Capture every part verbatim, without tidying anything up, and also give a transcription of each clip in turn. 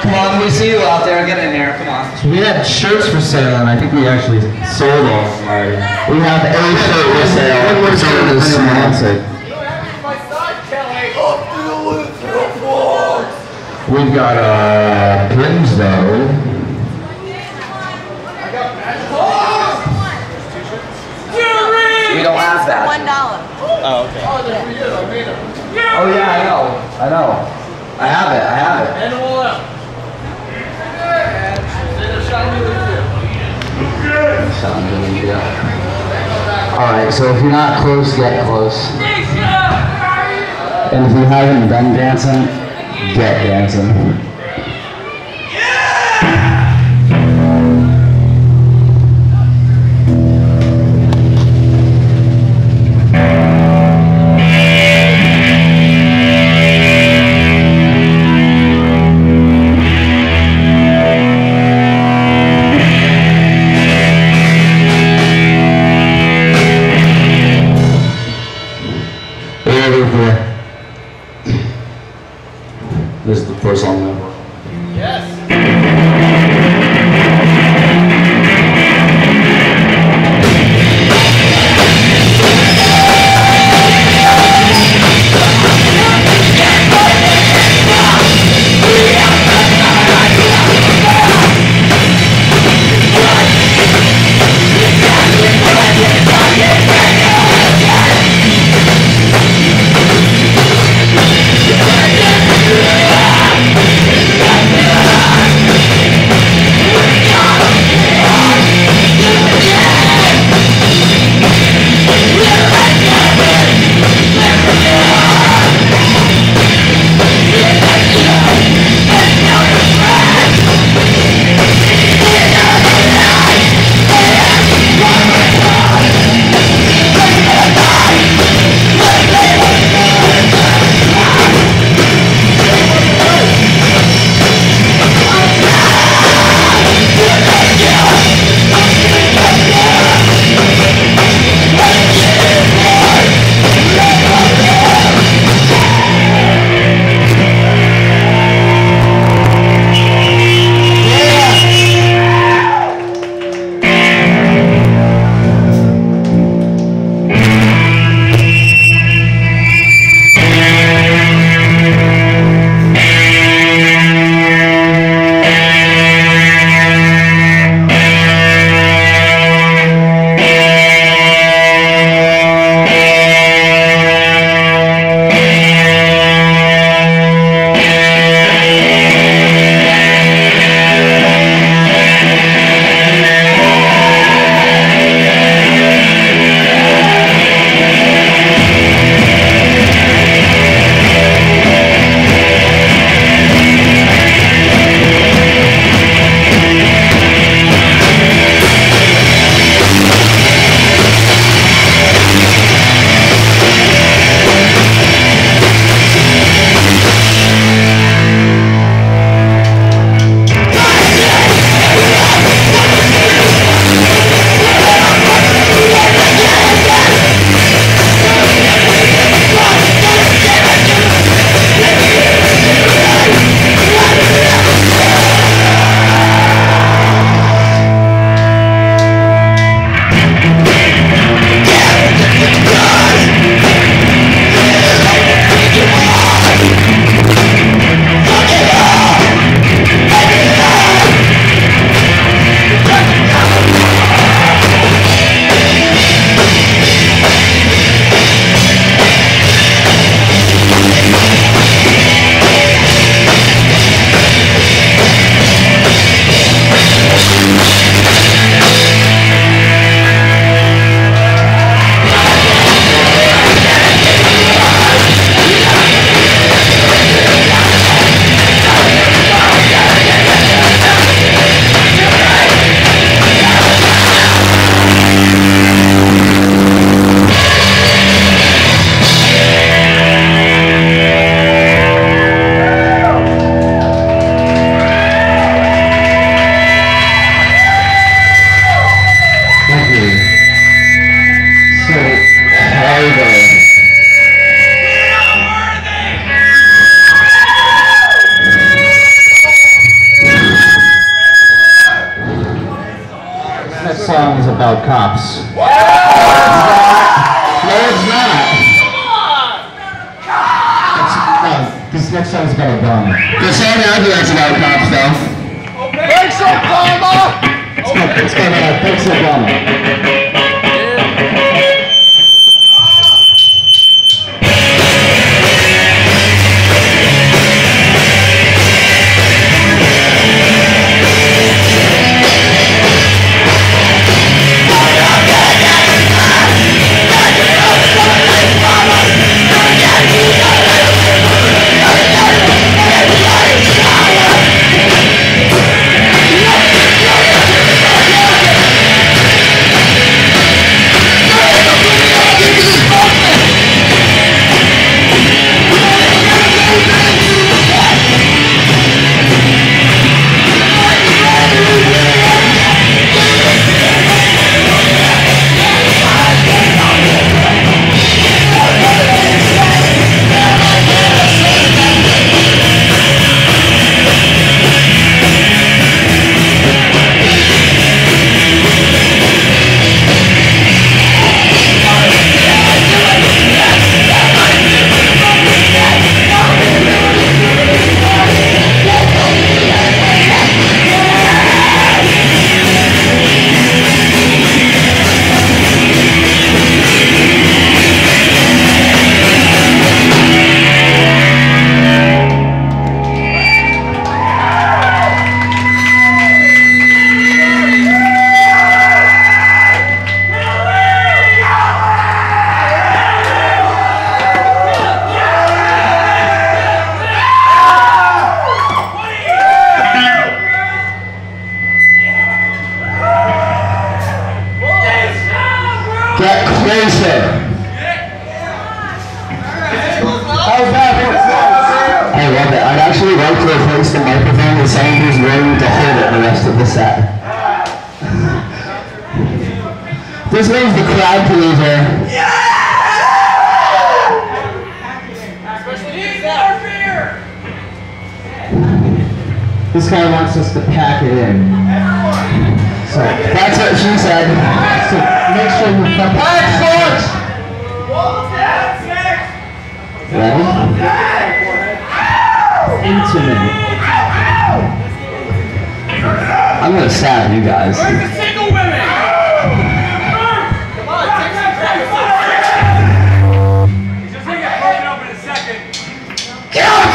Come on, we see you out there. Get in here. Come on. So we had shirts for sale, and I think we actually sold all of them already. We have a shirt for sale. We're selling this small. We've got uh, pins though. We don't have that. One dollar. Oh, okay. Oh yeah, I know. I know. I have it. I have it. And all out. Alright, so if you're not close, get close. And if you haven't done dancing, get dancing. This is the first song ever. Yes. Yeah. song is about cops. No, it's not. It's, no, this next song is about a gun. The song I do is about cops, though. Thanks, Obama! It's called, it's called uh, Thanks, Obama. Get closer. How's that? I love it. I'd actually like to replace the microphone with someone who's willing to hold it the rest of the set. This one's the crowd pleaser. This guy wants us to pack it in. So that's what she said. So make sure you pack first. Ready? Intimate. I'm gonna stab you guys. Where's the single women? Come on, take some credit. He's just gonna get broken up in a second. Get out!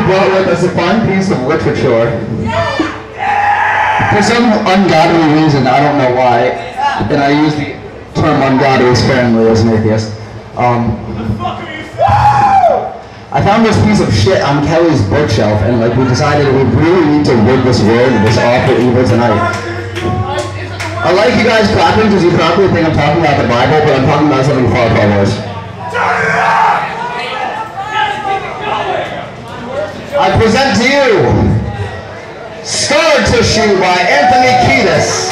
brought with us a fun piece of literature. For some ungodly reason, I don't know why, and I use the term ungodly sparingly as an atheist. Um, I found this piece of shit on Kelly's bookshelf, and like we decided we really need to rid this world of this awful evil tonight. I like you guys clapping because you probably think I'm talking about the Bible, but I'm talking about something far, far worse. I present to you Scar Tissue by Anthony Kiedis.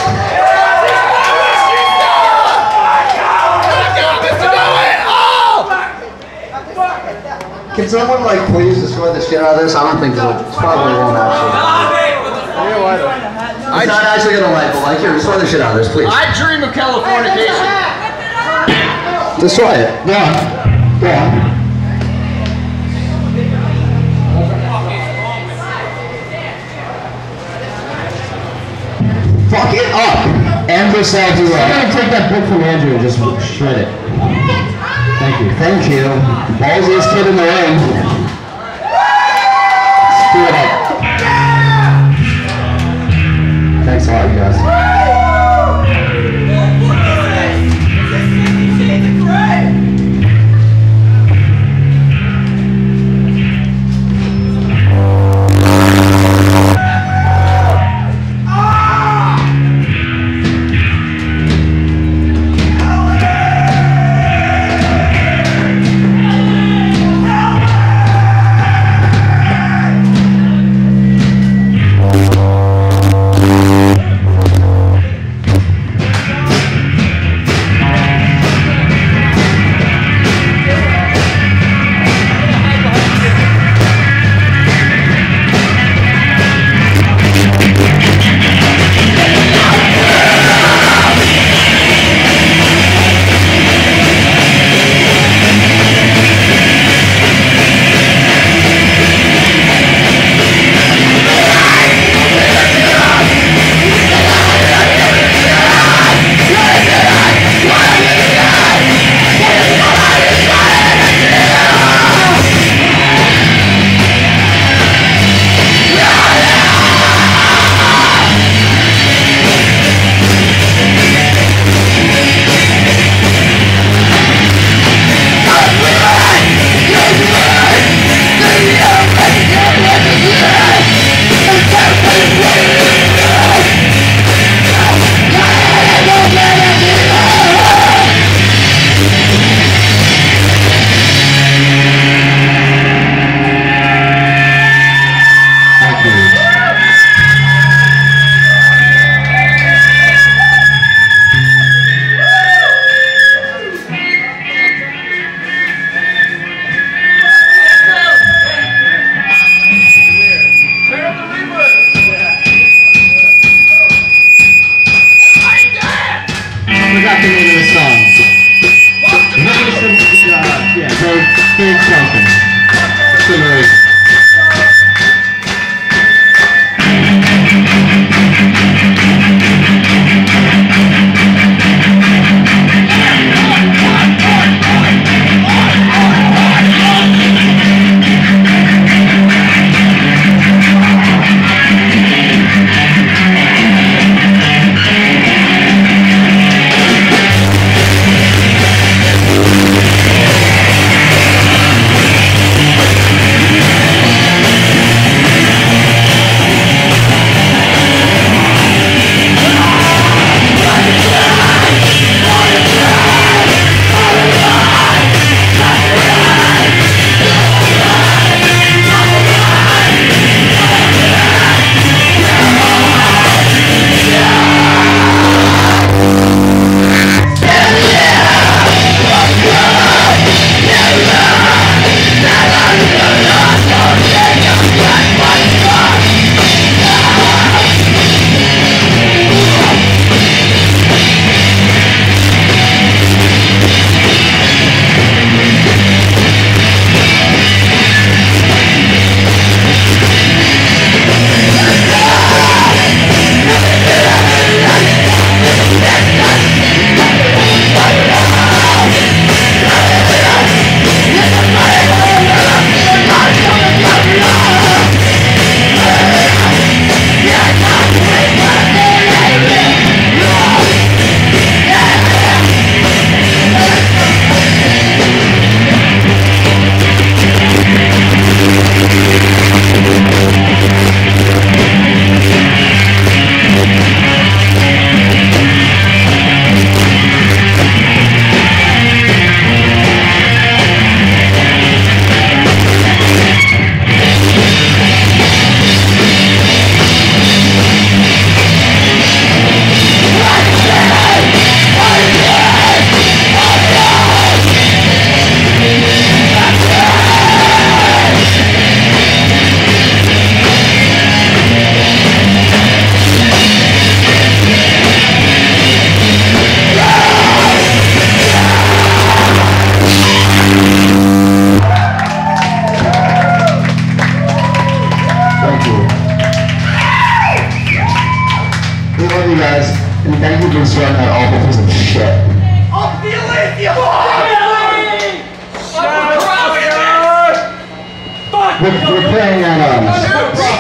Can someone like please destroy the shit out of this? I don't think so. It's probably won't actually. It's not actually gonna light, but like here, destroy the shit out of this, please. I dream of Californication. Destroy it. Go on. Go on. Fuck it up! Andrew said you I'm gonna take that book from Andrew and just shred it. Thank you. Thank you. Ballsiest kid in the ring. Screw it up. Thanks a lot, you guys.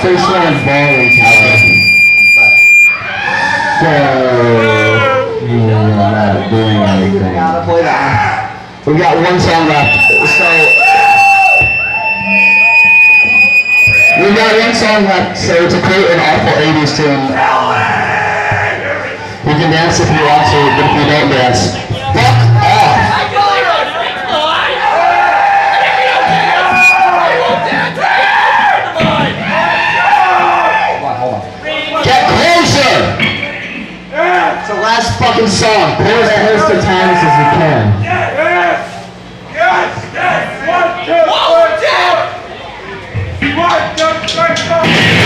First one is bowling tower. So you're not doing anything. Gotta play that. We got one song left. So we got one song left. So to create an awful eighties tune, you can dance if you want to, but if you don't dance, fuck off. Get closer! It's the last fucking song. Pour as close to Thomas as you can. Yes! Yes! Yes! One, two, one, two! One, two, three, four!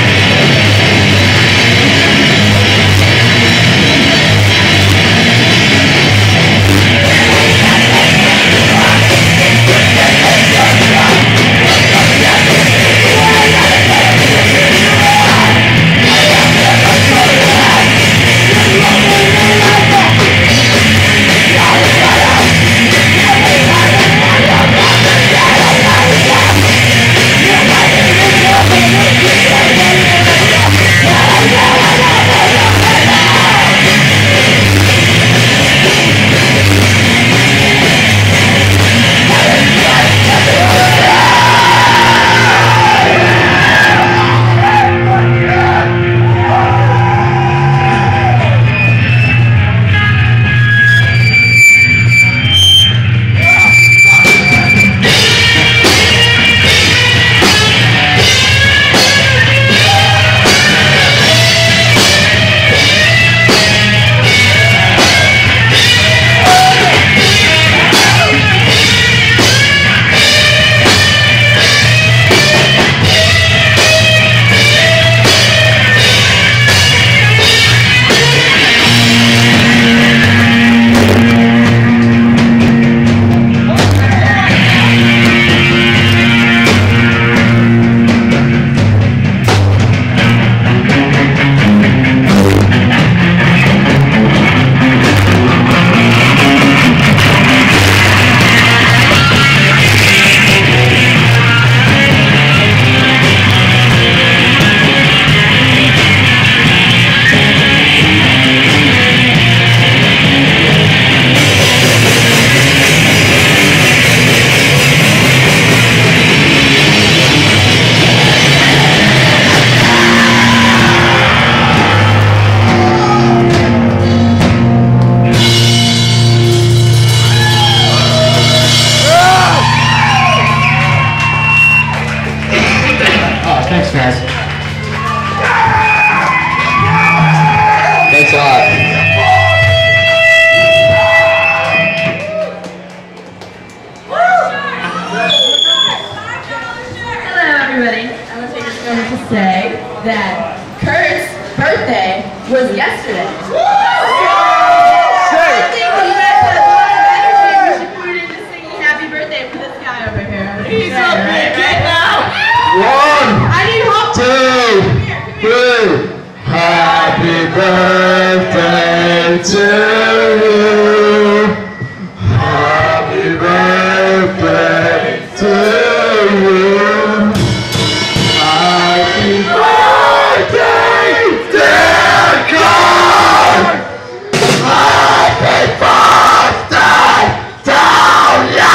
Thanks, guys. Thanks a lot. Hello, everybody. I want to take this moment to say that Kurt's birthday was yesterday. I think we have a lot of energy we should put into singing happy birthday for this guy over here. He's a big kid now. One, I need hope. two, three. Happy birthday to you. Happy birthday to you. Happy birthday, dear God. Happy birthday to you.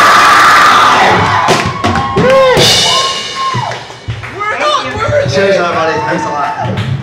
Woo! Cheers, everybody. Thanks a lot.